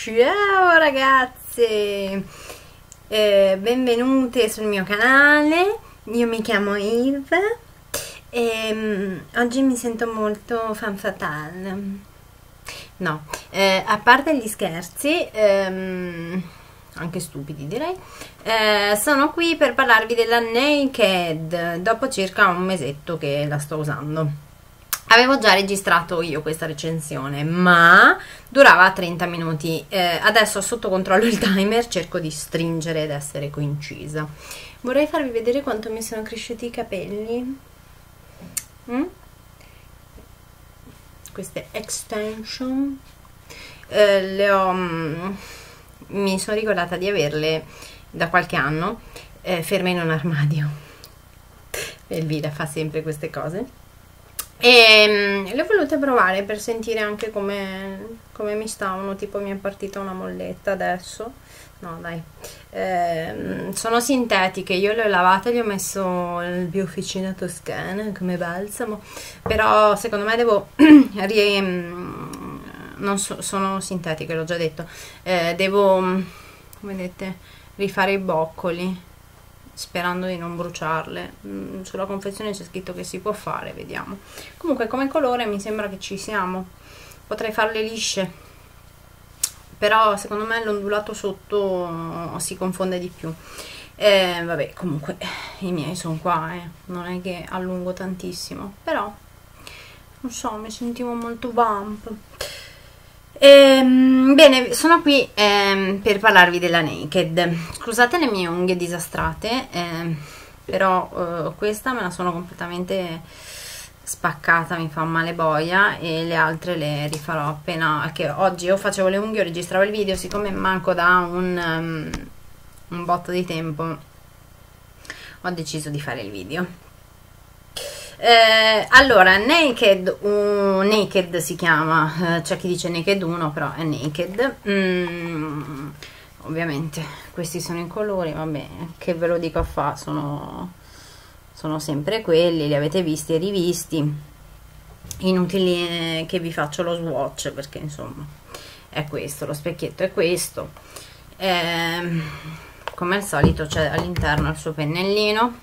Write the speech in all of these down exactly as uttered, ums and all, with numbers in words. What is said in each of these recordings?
Ciao ragazze, eh, benvenute sul mio canale. Io mi chiamo Yves e um, oggi mi sento molto fan fatale. No, eh, a parte gli scherzi, ehm, anche stupidi direi, eh, sono qui per parlarvi della Naked dopo circa un mesetto che la sto usando. Avevo già registrato io questa recensione, ma durava trenta minuti. Eh, adesso ho sotto controllo il timer, cerco di stringere ed essere coincisa. Vorrei farvi vedere quanto mi sono cresciuti i capelli. Mm? Queste extension eh, le ho mm, mi sono ricordata di averle da qualche anno eh, ferme in un armadio. Elvira fa sempre queste cose. E le ho volute provare per sentire anche come, come mi stavano. Tipo mi è partita una molletta adesso. No dai, eh, sono sintetiche, io le ho lavate e gli ho messo il Biofficina Toscana come balsamo, però secondo me devo ri, non so, sono sintetiche, l'ho già detto, eh, devo, come vedete, rifare i boccoli sperando di non bruciarle. Mm, sulla confezione c'è scritto che si può fare, vediamo. Comunque come colore mi sembra che ci siamo. Potrei farle lisce, però secondo me l'ondulato sotto si confonde di più. Eh, vabbè, comunque i miei sono qua, eh. Non è che allungo tantissimo, però non so, mi sentivo molto vamp. Ehm, bene, sono qui ehm, per parlarvi della Naked. Scusate le mie unghie disastrate, ehm, però eh, questa me la sono completamente spaccata, mi fa male boia, e le altre le rifarò appena che oggi o facevo le unghie o registravo il video. Siccome manco da un, um, un botto di tempo, ho deciso di fare il video. Eh, allora, Naked, uh, Naked si chiama, eh, c'è chi dice Naked uno, però è Naked. Mm, ovviamente questi sono i colori, vabbè, che ve lo dico a fa, sono, sono sempre quelli, li avete visti e rivisti. Inutili che vi faccio lo swatch, perché insomma è questo, lo specchietto è questo. Eh, come al solito c'è all'interno il suo pennellino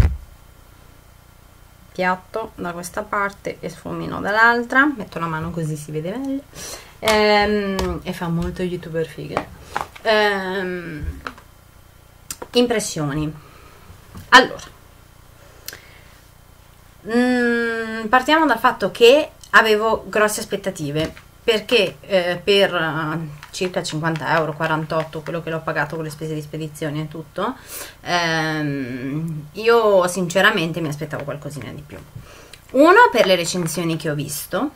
piatto da questa parte e sfumino dall'altra. Metto la mano così si vede meglio, ehm, e fa molto youtuber figa. Ehm, impressioni. Allora, mm, partiamo dal fatto che avevo grosse aspettative, perché eh, per uh, circa cinquanta euro, quarantotto, quello che l'ho pagato con le spese di spedizione e tutto, ehm, io sinceramente mi aspettavo qualcosina di più. Uno, per le recensioni che ho visto,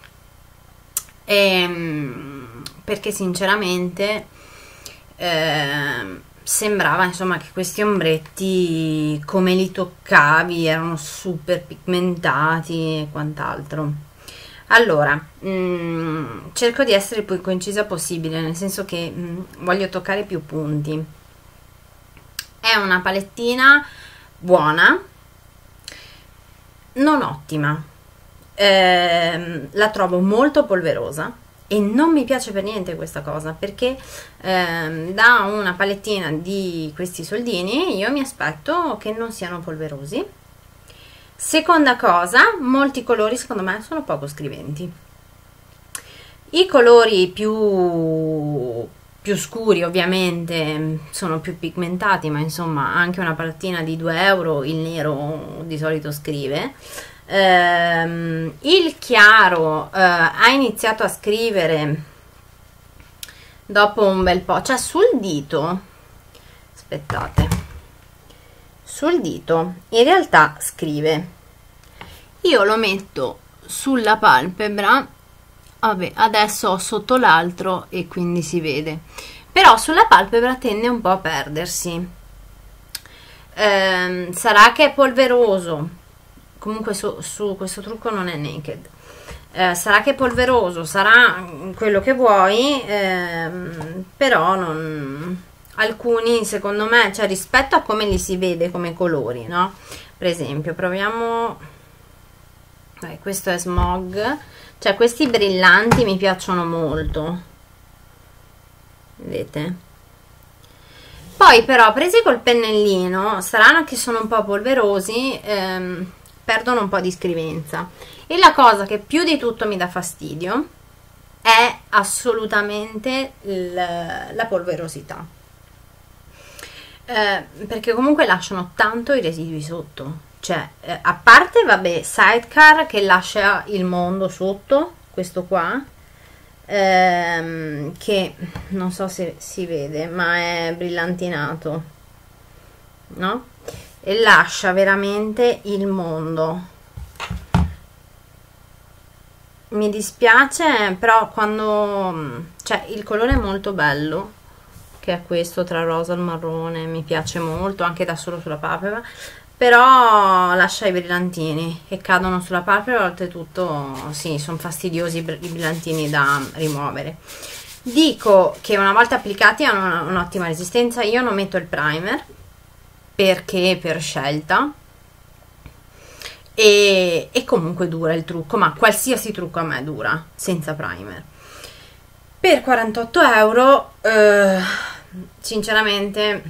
ehm, perché sinceramente ehm, sembrava insomma che questi ombretti, come li toccavi, erano super pigmentati e quant'altro. Allora, mh, cerco di essere il più concisa possibile, nel senso che mh, voglio toccare più punti. È una palettina buona, non ottima, eh, la trovo molto polverosa e non mi piace per niente questa cosa, perché eh, da una palettina di questi soldini io mi aspetto che non siano polverosi. Seconda cosa, molti colori secondo me sono poco scriventi. I colori più, più scuri ovviamente sono più pigmentati, ma insomma anche una palettina di due euro il nero di solito scrive. Ehm, il chiaro eh, ha iniziato a scrivere dopo un bel po', cioè sul dito, aspettate, sul dito in realtà scrive. Io lo metto sulla palpebra, vabbè, adesso ho sotto l'altro e quindi si vede, però sulla palpebra tende un po' a perdersi. Ehm, sarà che è polveroso, comunque su, su questo trucco non è Naked, eh, sarà che è polveroso, sarà quello che vuoi, ehm, però non... alcuni secondo me, cioè rispetto a come li si vede come colori, no? Per esempio proviamo, eh, questo è Smog, cioè questi brillanti mi piacciono molto, vedete? Poi però presi col pennellino, saranno che sono un po' polverosi, ehm, perdono un po' di scrivenza. E la cosa che più di tutto mi dà fastidio è assolutamente il, la polverosità, eh, perché comunque lasciano tanto i residui sotto, cioè eh, a parte vabbè Sidecar che lascia il mondo sotto, questo qua ehm, che non so se si vede ma è brillantinato, no? E lascia veramente il mondo. Mi dispiace, però quando, cioè il colore è molto bello, che è questo tra rosa e marrone, mi piace molto anche da solo sulla palpebra, però lascia i brillantini e cadono sulla palpebra, oltretutto sì, sono fastidiosi i brillantini da rimuovere. Dico che una volta applicati hanno un'ottima resistenza. Io non metto il primer perché per scelta, e, e comunque dura il trucco, ma qualsiasi trucco a me dura senza primer. Per quarantotto euro eh, sinceramente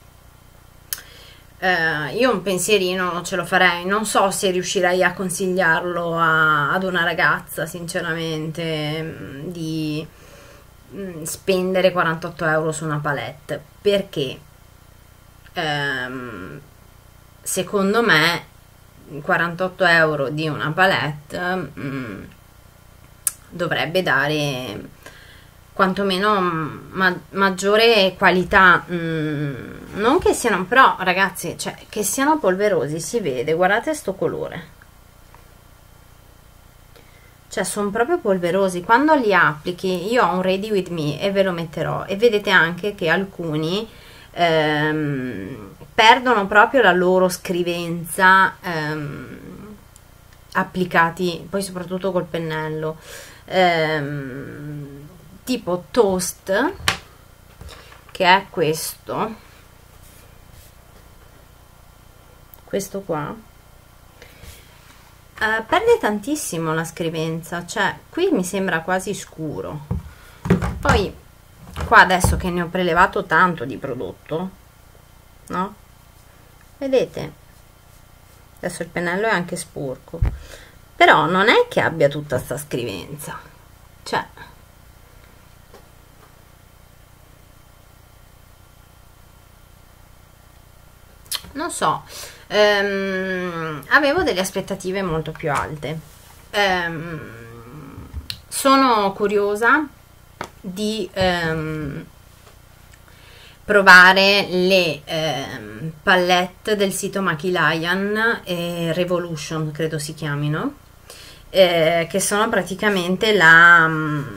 eh, io un pensierino non ce lo farei, non so se riuscirei a consigliarlo a, ad una ragazza sinceramente di mh, spendere quarantotto euro su una palette, perché ehm, secondo me quarantotto euro di una palette mh, dovrebbe dare quantomeno ma maggiore qualità, mh, non che siano, però ragazzi, cioè che siano polverosi si vede, guardate sto colore, cioè sono proprio polverosi quando li applichi. Io ho un Ready With Me e ve lo metterò, e vedete anche che alcuni ehm, perdono proprio la loro scrivenza ehm, applicati poi soprattutto col pennello, ehm, tipo Toast, che è questo questo qua, eh, perde tantissimo la scrivenza, cioè qui mi sembra quasi scuro. Poi qua adesso che ne ho prelevato tanto di prodotto, no? Vedete? Adesso il pennello è anche sporco, però non è che abbia tutta sta scrivenza, cioè non so, ehm, avevo delle aspettative molto più alte. Ehm, sono curiosa di ehm, provare le ehm, palette del sito Maki Lion e Revolution, credo si chiamino, eh, che sono praticamente la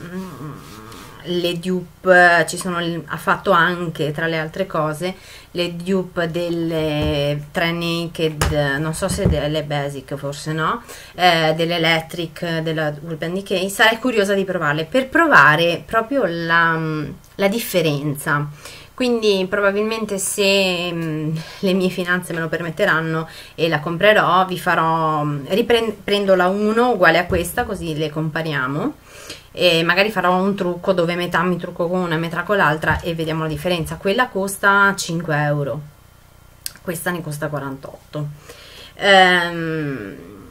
le dupe. Ci sono, ha fatto anche tra le altre cose le dupe delle tre Naked, non so se delle Basic, forse no, eh, dell'Electric, della Urban Decay. Sarei curiosa di provarle per provare proprio la, la differenza. Quindi probabilmente, se mh, le mie finanze me lo permetteranno e la comprerò, vi farò, riprendo la uno uguale a questa, così le compariamo, e magari farò un trucco dove metà mi trucco con una e metà con l'altra e vediamo la differenza. Quella costa cinque euro, questa ne costa quarantotto. ehm,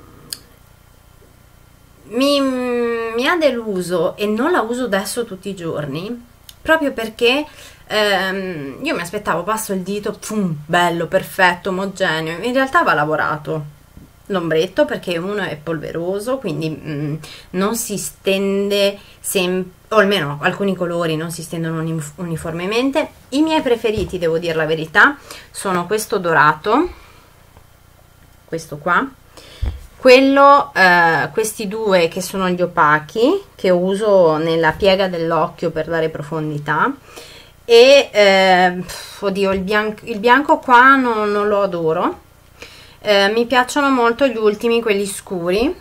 mi, mi ha deluso e non la uso adesso tutti i giorni, proprio perché ehm, io mi aspettavo, passo il dito, pum, bello, perfetto, omogeneo. In realtà va lavorato l'ombretto, perché uno è polveroso, quindi mh, non si stende sempre, o almeno alcuni colori non si stendono uniformemente. I miei preferiti, devo dire la verità, sono questo dorato, questo qua, quello, eh, questi due che sono gli opachi, che uso nella piega dell'occhio per dare profondità, e eh, oddio, il bianco, il bianco qua non, non lo adoro. Eh, mi piacciono molto gli ultimi, quelli scuri,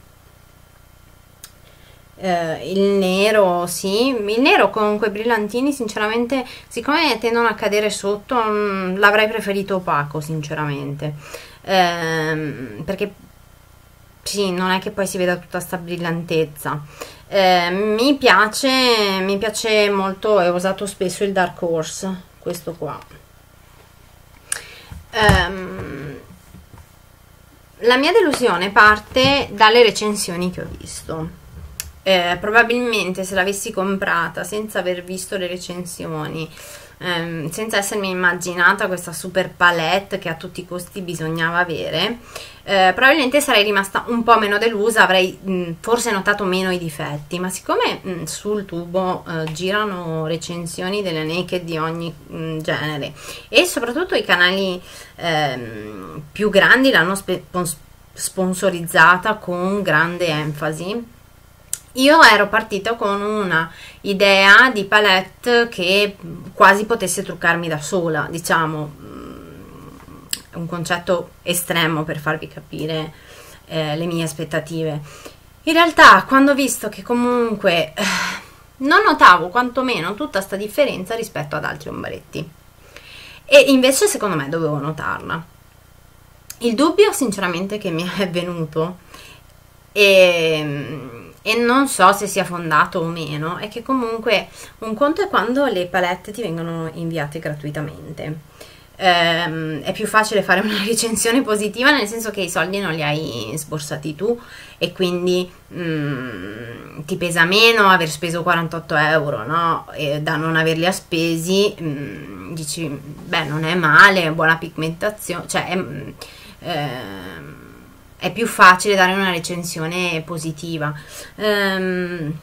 eh, il nero, sì, il nero con quei brillantini, sinceramente, siccome tendono a cadere sotto, l'avrei preferito opaco, sinceramente, eh, perché sì, non è che poi si veda tutta sta brillantezza. Eh, mi piace, mi piace molto, e ho usato spesso il Dark Horse, questo qua. Um, la mia delusione parte dalle recensioni che ho visto. Eh, probabilmente se l'avessi comprata senza aver visto le recensioni, ehm, senza essermi immaginata questa super palette che a tutti i costi bisognava avere, eh, probabilmente sarei rimasta un po' meno delusa, avrei mh, forse notato meno i difetti, ma siccome mh, sul tubo eh, girano recensioni delle Naked di ogni mh, genere, e soprattutto i canali ehm, più grandi l'hanno sponsorizzata con grande enfasi, io ero partita con una idea di palette che quasi potesse truccarmi da sola, diciamo, è un concetto estremo per farvi capire eh, le mie aspettative. In realtà, quando ho visto che comunque eh, non notavo quantomeno tutta sta differenza rispetto ad altri ombretti, e invece secondo me dovevo notarla. Il dubbio sinceramente che mi è venuto, e e non so se sia fondato o meno, è che comunque un conto è quando le palette ti vengono inviate gratuitamente, ehm, è più facile fare una recensione positiva, nel senso che i soldi non li hai sborsati tu e quindi mm, ti pesa meno aver speso quarantotto euro, no? E da non averli a spesi, mm, dici beh, non è male, buona pigmentazione, cioè è, ehm, è più facile dare una recensione positiva. Um,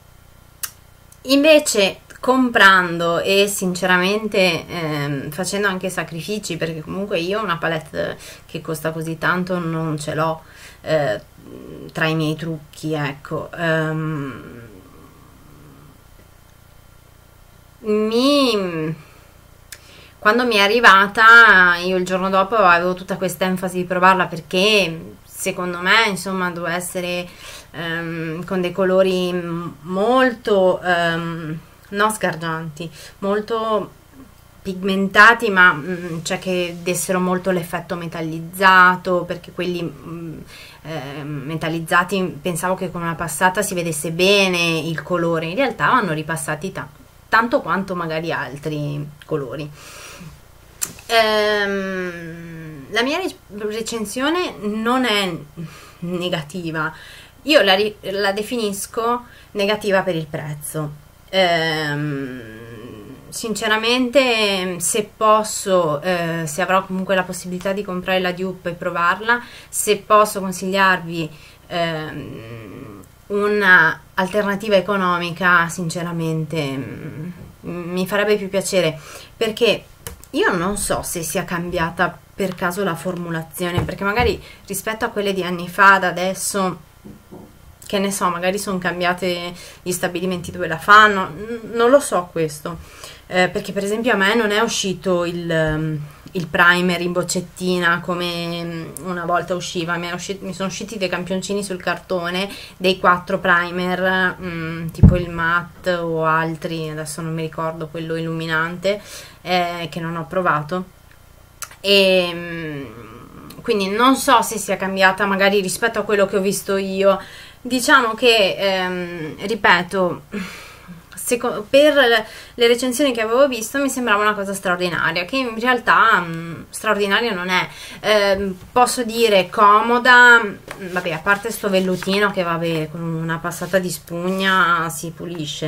invece comprando e sinceramente ehm, facendo anche sacrifici, perché comunque io una palette che costa così tanto non ce l'ho eh, tra i miei trucchi, ecco. Um, mi quando mi è arrivata, io il giorno dopo avevo tutta questa enfasi di provarla, perché secondo me insomma doveva essere um, con dei colori molto um, non sgargianti, molto pigmentati, ma mh, cioè che dessero molto l'effetto metallizzato, perché quelli mh, eh, metallizzati pensavo che con una passata si vedesse bene il colore, in realtà vanno ripassati ta tanto quanto magari altri colori. Ehm, la mia recensione non è negativa, io la, la definisco negativa per il prezzo. Ehm, sinceramente, se posso, eh, se avrò comunque la possibilità di comprare la dupe e provarla, se posso consigliarvi ehm, una alternativa economica, sinceramente mh, mi farebbe più piacere, perché io non so se sia cambiata per caso la formulazione, perché magari rispetto a quelle di anni fa ad adesso, che ne so, magari sono cambiate gli stabilimenti dove la fanno, non lo so questo, eh, perché per esempio a me non è uscito il, il primer in boccettina come una volta usciva, mi, uscito, mi sono usciti dei campioncini sul cartone, dei quattro primer, mh, tipo il matte o altri, adesso non mi ricordo quello illuminante, eh, che non ho provato, e mh, quindi non so se sia cambiata magari rispetto a quello che ho visto io. Diciamo che, ehm, ripeto, per le recensioni che avevo visto mi sembrava una cosa straordinaria, che in realtà mh, straordinaria non è. Eh, posso dire comoda, vabbè, a parte sto vellutino che vabbè, con una passata di spugna si pulisce.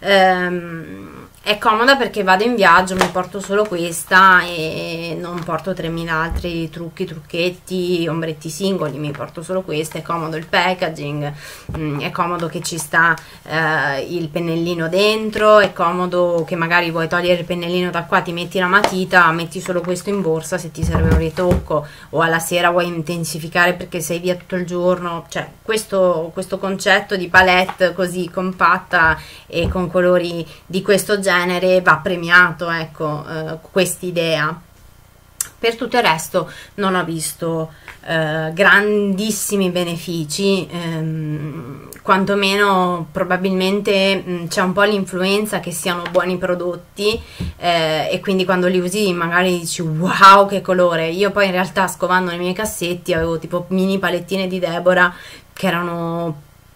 Eh, è comoda perché vado in viaggio, mi porto solo questa e non porto tremila altri trucchi, trucchetti, ombretti singoli, mi porto solo questa. È comodo il packaging, mh, è comodo che ci sta eh, il pennellino dentro, è comodo che magari vuoi togliere il pennellino da qua, ti metti la matita, metti solo questo in borsa se ti serve un ritocco, o alla sera vuoi intensificare perché sei via tutto il giorno. Cioè questo, questo concetto di palette così compatta e con colori di questo genere va premiato, ecco, eh, quest'idea. Per tutto il resto non ho visto eh, grandissimi benefici, ehm, quantomeno probabilmente c'è un po' l'influenza che siano buoni prodotti, eh, e quindi quando li usi magari dici wow che colore. Io poi in realtà, scovando nei miei cassetti, avevo tipo mini palettine di Deborah che erano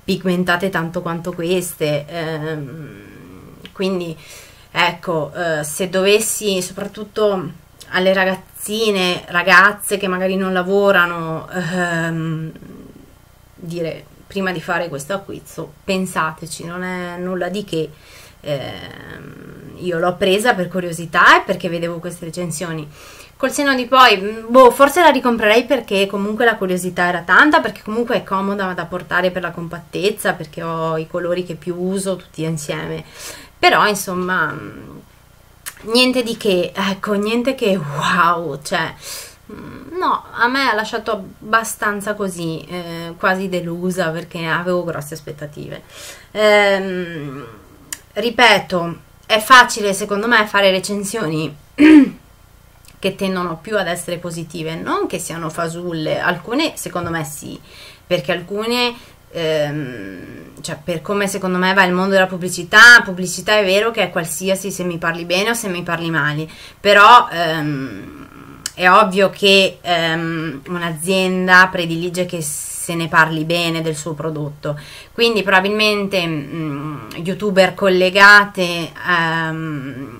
pigmentate tanto quanto queste, ehm, quindi ecco, eh, se dovessi, soprattutto alle ragazzine, ragazze che magari non lavorano, ehm, dire prima di fare questo acquisto, pensateci, non è nulla di che. ehm, io l'ho presa per curiosità e perché vedevo queste recensioni. Col senno di poi, boh, forse la ricomprerei perché comunque la curiosità era tanta, perché comunque è comoda da portare per la compattezza, perché ho i colori che più uso tutti insieme. Però insomma, niente di che, ecco, niente che wow, cioè no, a me ha lasciato abbastanza così, eh, quasi delusa, perché avevo grosse aspettative. Ehm, ripeto, è facile secondo me fare recensioni che tendono più ad essere positive, non che siano fasulle, alcune secondo me sì, perché alcune, ehm, cioè per come secondo me va il mondo della pubblicità, pubblicità è vero che è qualsiasi, se mi parli bene o se mi parli male, però ehm, è ovvio che ehm, un'azienda predilige che se ne parli bene del suo prodotto, quindi probabilmente mh, youtuber collegate ehm,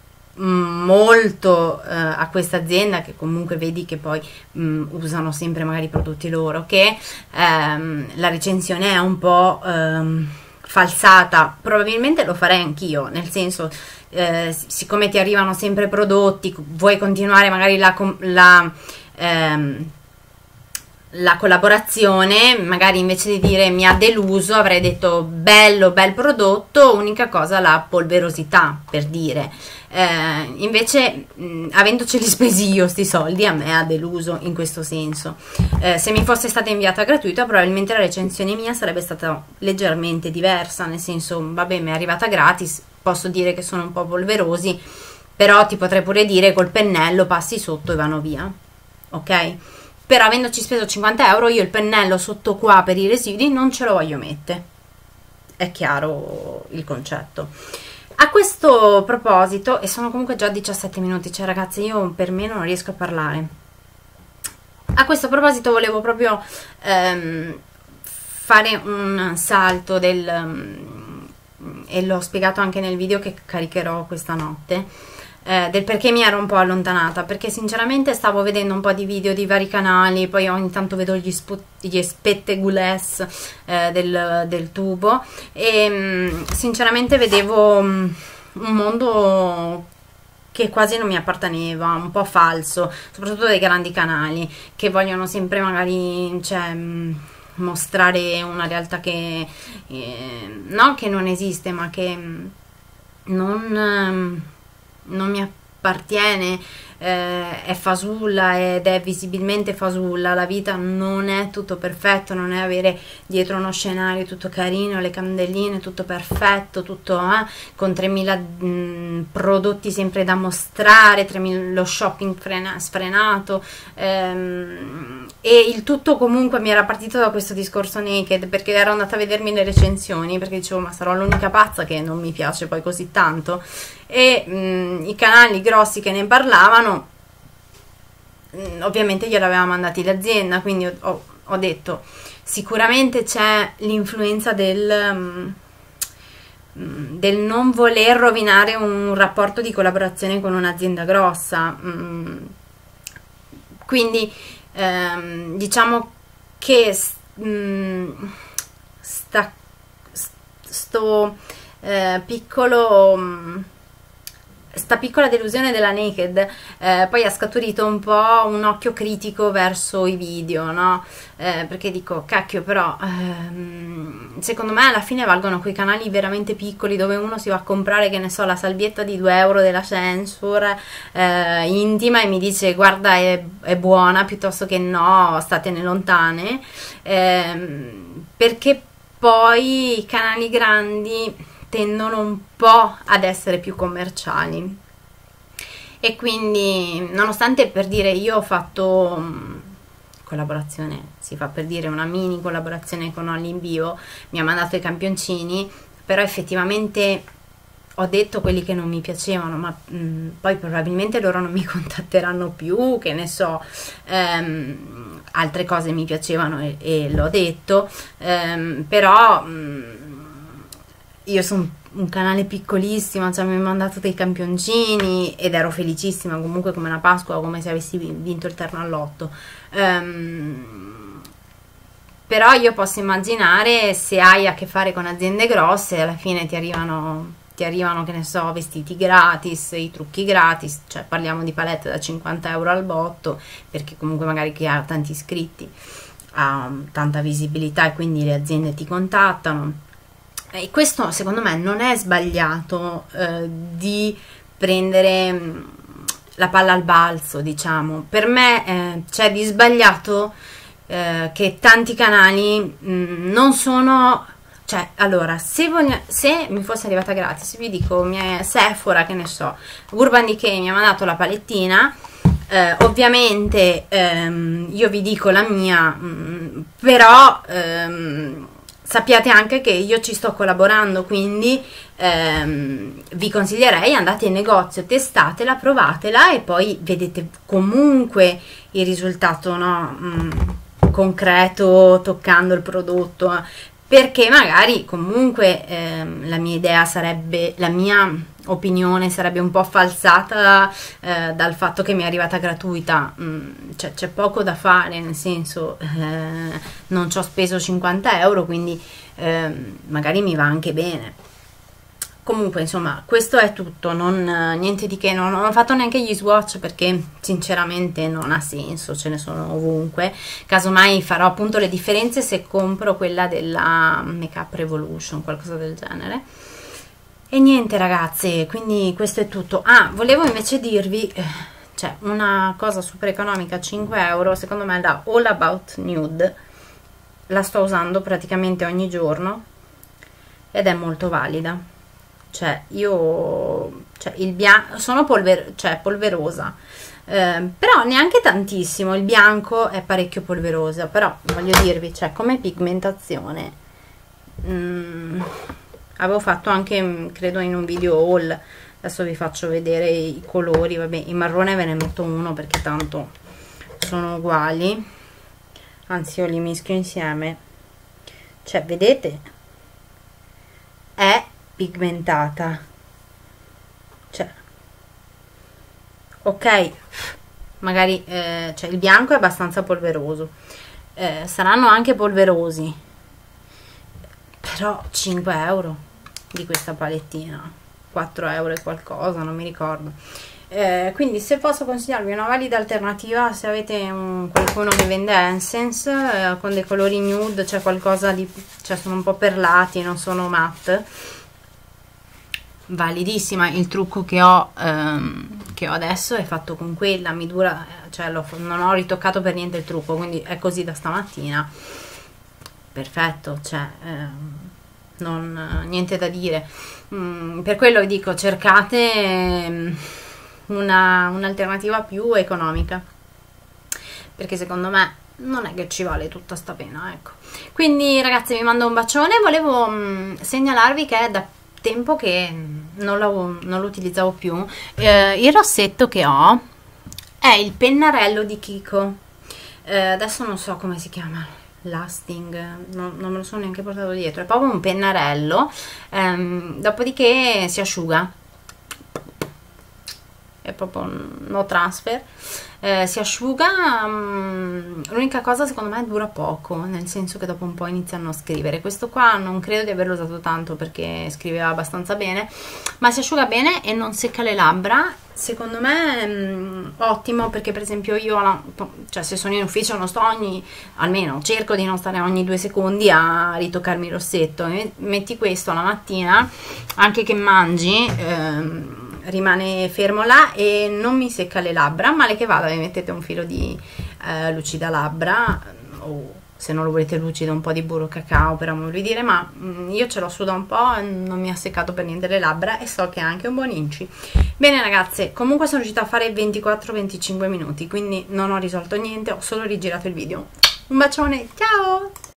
molto eh, a questa azienda, che comunque vedi che poi mh, usano sempre magari i prodotti loro, che ehm, la recensione è un po' ehm, falsata. Probabilmente lo farei anch'io, nel senso, eh, siccome ti arrivano sempre prodotti, vuoi continuare magari la, la ehm, la collaborazione, magari invece di dire mi ha deluso avrei detto bello, bel prodotto, unica cosa la polverosità, per dire. Eh, invece mh, avendoceli spesi io sti soldi, a me ha deluso in questo senso. Eh, se mi fosse stata inviata gratuita probabilmente la recensione mia sarebbe stata leggermente diversa, nel senso, vabbè, mi è arrivata gratis, posso dire che sono un po' polverosi, però ti potrei pure dire col pennello passi sotto e vanno via, ok? Però avendoci speso cinquanta euro, io il pennello sotto qua per i residui non ce lo voglio mettere. È chiaro il concetto. A questo proposito, e sono comunque già diciassette minuti, cioè ragazzi, io per me non riesco a parlare. A questo proposito volevo proprio ehm, fare un salto del, um, e l'ho spiegato anche nel video che caricherò questa notte, Eh, del perché mi ero un po' allontanata, perché sinceramente stavo vedendo un po' di video di vari canali, poi ogni tanto vedo gli, gli spettegules eh, del, del tubo e mh, sinceramente vedevo mh, un mondo che quasi non mi apparteneva, un po' falso, soprattutto dei grandi canali che vogliono sempre magari, cioè, mh, mostrare una realtà che eh, no che non esiste, ma che mh, non... non mi appartiene, eh, è fasulla ed è visibilmente fasulla. La vita non è tutto perfetto, non è avere dietro uno scenario tutto carino, le candeline, tutto perfetto, tutto eh, con tremila mh, prodotti sempre da mostrare, tremila, lo shopping frena, sfrenato, ehm, e il tutto comunque mi era partito da questo discorso naked, perché ero andata a vedermi le recensioni, perché dicevo ma sarò l'unica pazza che non mi piace poi così tanto, e mh, i canali grossi che ne parlavano mh, ovviamente gliel'aveva mandati l'azienda, quindi ho, ho, ho detto sicuramente c'è l'influenza del, mh, del non voler rovinare un rapporto di collaborazione con un'azienda grossa, mh, quindi ehm, diciamo che mh, sta, sto eh, piccolo mh, sta piccola delusione della Naked eh, poi ha scaturito un po' un occhio critico verso i video, no? Eh, perché dico, cacchio, però ehm, secondo me alla fine valgono quei canali veramente piccoli dove uno si va a comprare, che ne so, la salvietta di due euro della Censure eh, intima e mi dice guarda è, è buona, piuttosto che no, statene lontane, ehm, perché poi i canali grandi tendono un po' ad essere più commerciali, e quindi nonostante, per dire, io ho fatto mh, collaborazione, si fa per dire una mini collaborazione con All in Bio, mi ha mandato i campioncini, però effettivamente ho detto quelli che non mi piacevano, ma mh, poi probabilmente loro non mi contatteranno più, che ne so, ehm, altre cose mi piacevano e, e l'ho detto, ehm, però mh, io sono un canale piccolissimo, cioè mi hanno mandato dei campioncini ed ero felicissima, comunque come una Pasqua, come se avessi vinto il terno all'otto. ehm, Però io posso immaginare, se hai a che fare con aziende grosse, alla fine ti arrivano, ti arrivano, che ne so, vestiti gratis, i trucchi gratis, cioè parliamo di palette da cinquanta euro al botto, perché comunque magari chi ha tanti iscritti ha tanta visibilità e quindi le aziende ti contattano. E questo secondo me non è sbagliato, eh, di prendere mh, la palla al balzo, diciamo. Per me eh, c'è di sbagliato eh, che tanti canali mh, non sono, cioè, allora, se, voglia, se mi fosse arrivata gratis, vi dico, mia Sephora, che ne so, Urban Decay mi ha mandato la palettina, eh, ovviamente ehm, io vi dico la mia, mh, però ehm, sappiate anche che io ci sto collaborando, quindi ehm, vi consiglierei, andate in negozio, testatela, provatela e poi vedete comunque il risultato, no? Mm, concreto, toccando il prodotto, perché magari comunque ehm, la mia idea sarebbe, la mia opinione sarebbe un po' falsata eh, dal fatto che mi è arrivata gratuita. mm, cioè c'è poco da fare, nel senso eh, non ci ho speso cinquanta euro, quindi eh, magari mi va anche bene. Comunque insomma questo è tutto, non, niente di che, non, non ho fatto neanche gli swatch perché sinceramente non ha senso, ce ne sono ovunque, casomai farò appunto le differenze se compro quella della Make Up Revolution, qualcosa del genere. E niente ragazze, quindi questo è tutto. Ah, volevo invece dirvi, eh, c'è una cosa super economica, cinque euro, secondo me, da All About Nude, la sto usando praticamente ogni giorno ed è molto valida. Cioè io, cioè il bianco, sono polver, cioè polverosa, eh, però neanche tantissimo, il bianco è parecchio polverosa, però voglio dirvi, cioè come pigmentazione, mm, avevo fatto anche, credo, in un video haul, adesso vi faccio vedere i colori, vabbè, il marrone ve ne metto uno perché tanto sono uguali, anzi io li mischio insieme, cioè vedete, è pigmentata, cioè ok, magari eh, cioè il bianco è abbastanza polveroso, eh, saranno anche polverosi, però cinque euro di questa palettina, quattro euro e qualcosa, non mi ricordo. Eh, quindi se posso consigliarvi una valida alternativa, se avete un, qualcuno che vende Essence eh, con dei colori nude, c'è qualcosa di, cioè sono un po' perlati, non sono matte, validissima. Il trucco che ho ehm, che ho adesso è fatto con quella, mi dura, cioè lo, non ho ritoccato per niente il trucco, quindi è così da stamattina, perfetto, cioè ehm, non, niente da dire. Mm, per quello dico, cercate ehm, una un'alternativa più economica, perché secondo me non è che ci vale tutta sta pena, ecco. Quindi ragazzi, vi mando un bacione. Volevo mh, segnalarvi che è da tempo che non lo, non lo utilizzavo più, eh, il rossetto che ho è il pennarello di Kiko, eh, adesso non so come si chiama, lasting, non, non me lo sono neanche portato dietro, è proprio un pennarello, ehm, dopodiché si asciuga, è proprio un no transfer, eh, si asciuga. um, l'unica cosa secondo me dura poco, nel senso che dopo un po' iniziano a scrivere. Questo qua non credo di averlo usato tanto perché scriveva abbastanza bene, ma si asciuga bene e non secca le labbra, secondo me um, ottimo, perché per esempio io la, cioè se sono in ufficio non sto ogni, almeno cerco di non stare ogni due secondi a ritoccarmi il rossetto, metti questo la mattina, anche che mangi, ehm, rimane fermo là e non mi secca le labbra, male che vada vi mettete un filo di eh, lucida labbra, o se non lo volete lucido un po' di burro cacao per ammorbidire, ma mh, io ce l'ho su da un po' e non mi ha seccato per niente le labbra e so che è anche un buon inci. Bene ragazze, comunque sono riuscita a fare ventiquattro venticinque minuti, quindi non ho risolto niente, ho solo rigirato il video. Un bacione, ciao!